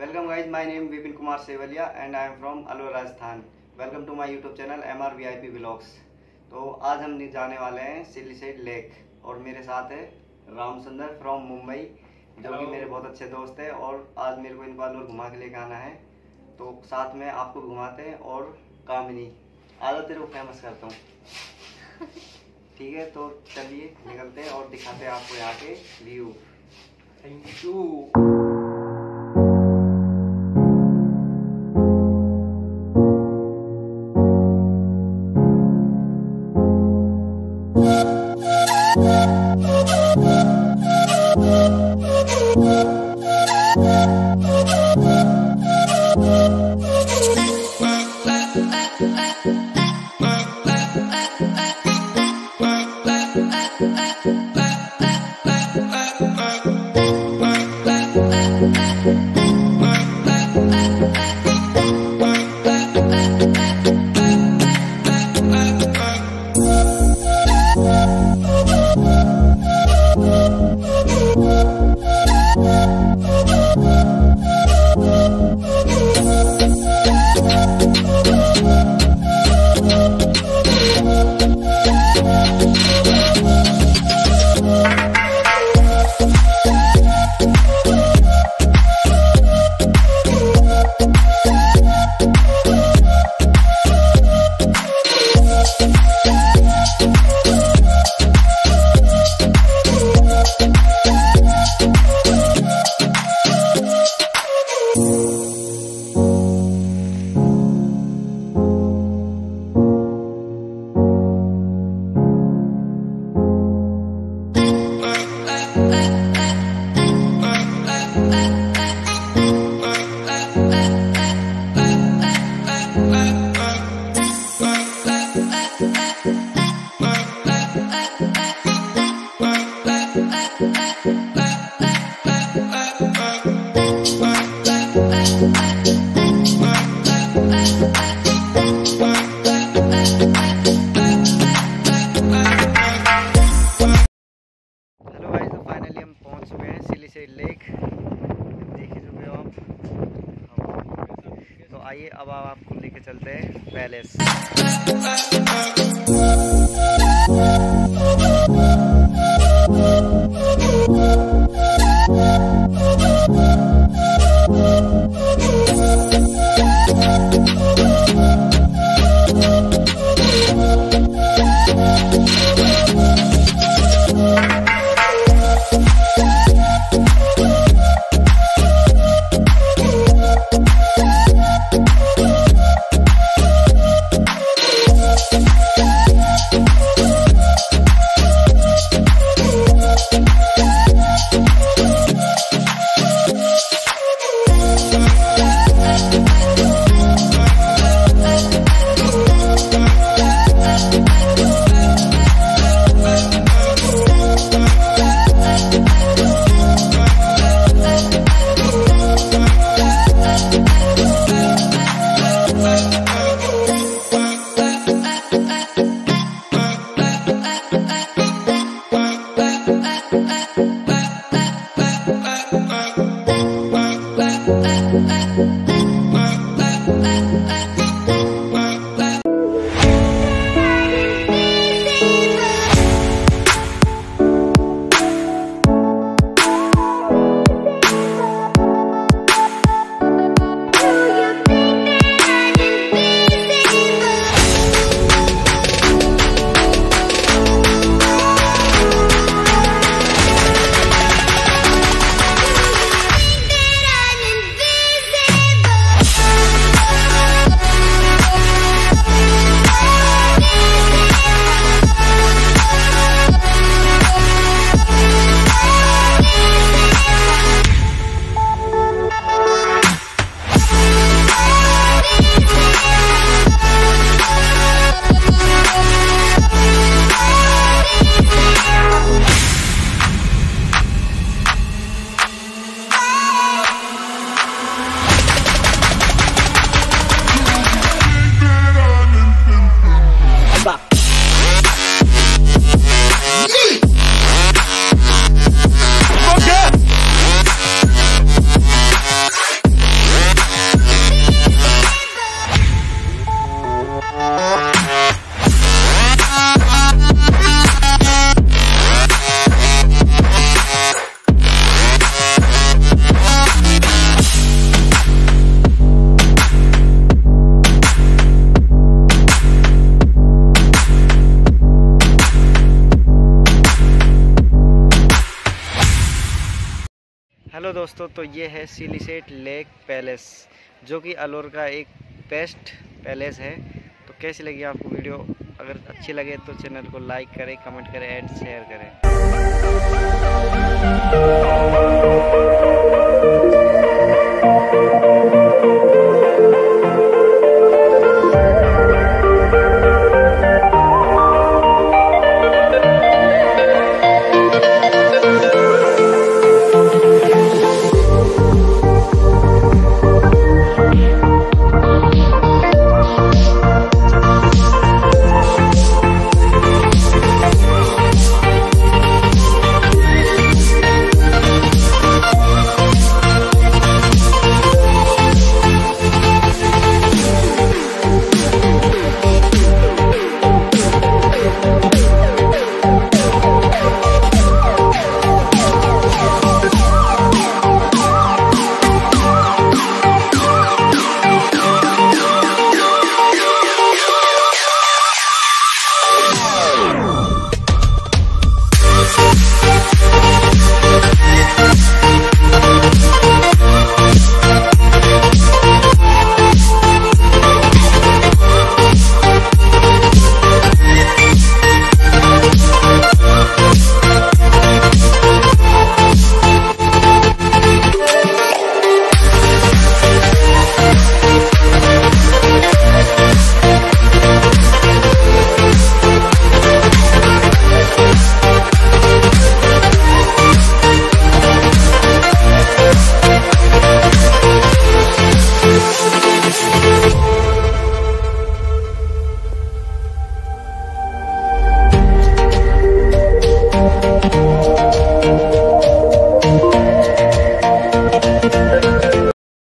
Welcome guys, my name Vipin Kumar Sevalia and I am from Alwar, Rajasthan. Welcome to my YouTube channel MRVIP Vlogs. तो आज हम जाने वाले हैं Siliserh lake और मेरे साथ है राम सुंदर फ्रॉम मुंबई जो कि मेरे बहुत अच्छे दोस्त है और आज मेरे को इनको अलवर घुमा के लेके आना है। तो साथ में आपको घुमाते हैं और कामिनी आज तेरे को फेमस करता हूँ। ठीक है, तो चलिए निकलते हैं और दिखाते हैं आपको यहाँ के व्यू। Thank you. लेक देख चुके हो आप। तो आइए अब आपको लेके चलते हैं पैलेस। दोस्तों, तो ये है सिलिसेट लेक पैलेस, जो कि अलवर का एक बेस्ट पैलेस है। तो कैसी लगी आपको वीडियो? अगर अच्छी लगे तो चैनल को लाइक करें, कमेंट करें एंड शेयर करें।